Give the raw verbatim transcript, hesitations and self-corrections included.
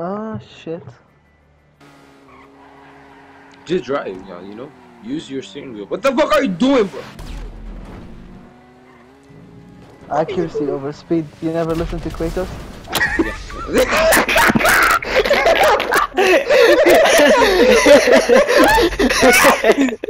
Oh shit. Just drive, yeah, you know? Use your steering wheel. What the fuck are you doing, bro? Accuracy over speed. You never listen to Kratos? Yes.